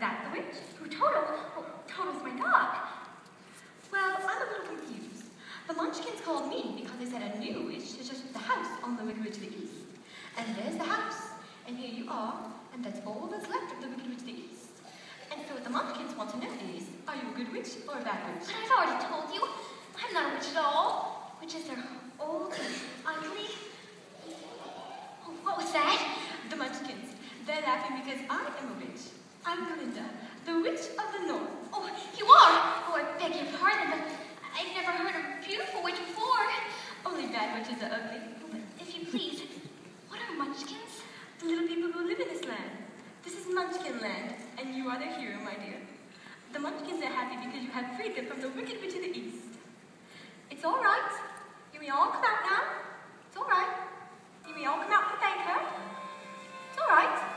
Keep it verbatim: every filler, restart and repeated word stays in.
that the witch? Who, Toto? Oh, Toto's my dog. Well, I'm a little confused. The Munchkins called me because they said a new witch is just the house on the Wicked Witch to the east. And there's the house, and here you are, and that's all that's left of the Wicked Witch to the east. And so what the Munchkins want to know is, are you a good witch or a bad witch? But I've already told you, I'm not a witch at all. Witches are old and ugly. Oh, what was that? The Munchkins. They're laughing because I am a witch. I'm Glinda, the witch of the north. Oh, you are? Oh, I beg your pardon, but I've never heard of a beautiful witch before. Only bad witches are ugly. But if you please, what are Munchkins? The little people who live in this land. This is Munchkin land, and you are their hero, my dear. The Munchkins are happy because you have freed them from the Wicked Witch to the east. It's all right. You may all come out now. It's all right. You may all come out and thank her. It's all right.